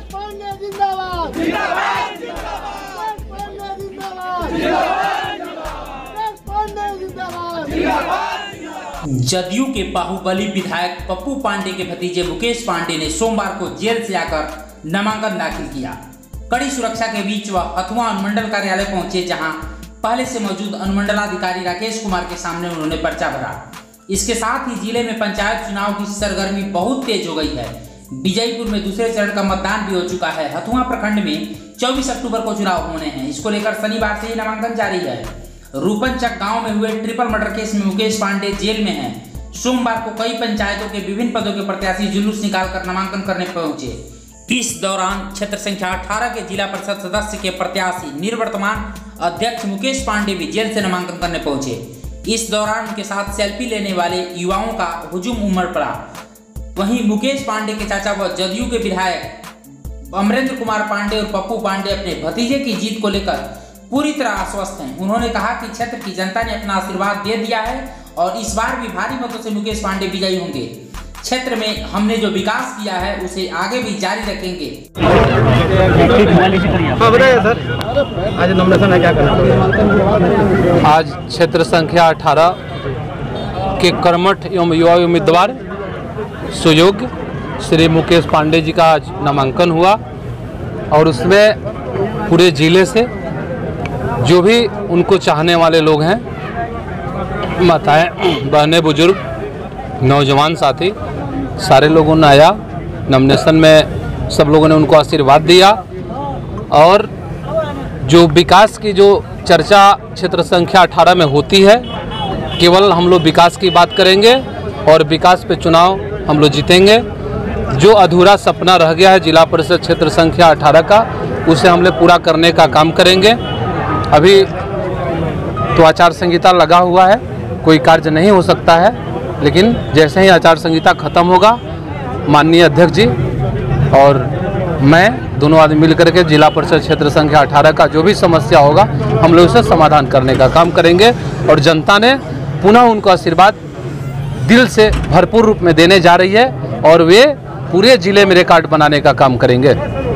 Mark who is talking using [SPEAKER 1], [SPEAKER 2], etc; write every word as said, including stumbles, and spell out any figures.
[SPEAKER 1] पांडे जिंदाबाद जिंदाबाद जिंदाबाद पांडे जिंदाबाद जिंदाबाद पांडे जिंदाबाद जिंदाबाद।
[SPEAKER 2] जदयू के बाहुबली विधायक पप्पू पांडे के भतीजे मुकेश पांडे ने सोमवार को जेल से आकर नामांकन दाखिल किया। कड़ी सुरक्षा के बीच वह हथुआ अनुमंडल कार्यालय पहुंचे, जहां पहले से मौजूद अनुमंडलाधिकारी राकेश कुमार के सामने उन्होंने पर्चा भरा। इसके साथ ही जिले में पंचायत चुनाव की सरगर्मी बहुत तेज हो गई है। विजयपुर में दूसरे चरण का मतदान भी हो चुका है। हथुआ प्रखंड में चौबीस अक्टूबर को चुनाव होने हैं। इसको लेकर शनिवार से ही नामांकन जारी है। रूपनचक गांव में हुए ट्रिपल मर्डर केस में मुकेश पांडे जेल में हैं। सोमवार को कई पंचायतों के विभिन्न पदों के प्रत्याशी जुलूस निकालकर नामांकन करने पहुंचे। इस दौरान क्षेत्र संख्या अठारह के जिला परिषद सदस्य के प्रत्याशी निवर्तमान अध्यक्ष मुकेश पांडे भी जेल से नामांकन करने पहुंचे। इस दौरान उनके साथ सेल्फी लेने वाले युवाओं का हुजूम उमड़ पड़ा। वहीं मुकेश पांडे के चाचा व जदयू के विधायक अमरेंद्र कुमार पांडे और पप्पू पांडे अपने भतीजे की जीत को लेकर पूरी तरह आश्वस्त हैं। उन्होंने कहा कि क्षेत्र की जनता ने अपना आशीर्वाद दे दिया है और इस बार भी भारी मतों से मुकेश पांडे विजयी होंगे। क्षेत्र में हमने जो विकास किया है उसे आगे भी जारी रखेंगे।
[SPEAKER 3] हाँ बताइए सर, आज नॉमिनेशन है, क्या करना?
[SPEAKER 4] आज क्षेत्र संख्या अठारह के कर्मठ एवं युवा उम्मीदवार सुयोग्य श्री मुकेश पांडे जी का आज नामांकन हुआ और उसमें पूरे जिले से जो भी उनको चाहने वाले लोग हैं, माताएं, बहनें, बुजुर्ग, नौजवान साथी, सारे लोगों ने आया। नॉमिनेशन में सब लोगों ने उनको आशीर्वाद दिया और जो विकास की जो चर्चा क्षेत्र संख्या अठारह में होती है, केवल हम लोग विकास की बात करेंगे और विकास पे चुनाव हम लोग जीतेंगे। जो अधूरा सपना रह गया है जिला परिषद क्षेत्र संख्या अठारह का, उसे हम लोग पूरा करने का काम करेंगे। अभी तो आचार संहिता लगा हुआ है, कोई कार्य नहीं हो सकता है, लेकिन जैसे ही आचार संहिता खत्म होगा, माननीय अध्यक्ष जी और मैं दोनों आदमी मिल करके जिला परिषद क्षेत्र संख्या अठारह का जो भी समस्या होगा हम लोग उसे समाधान करने का काम करेंगे और जनता ने पुनः उनको आशीर्वाद दिल से भरपूर रूप में देने जा रही है और वे पूरे जिले में रिकॉर्ड बनाने का काम करेंगे।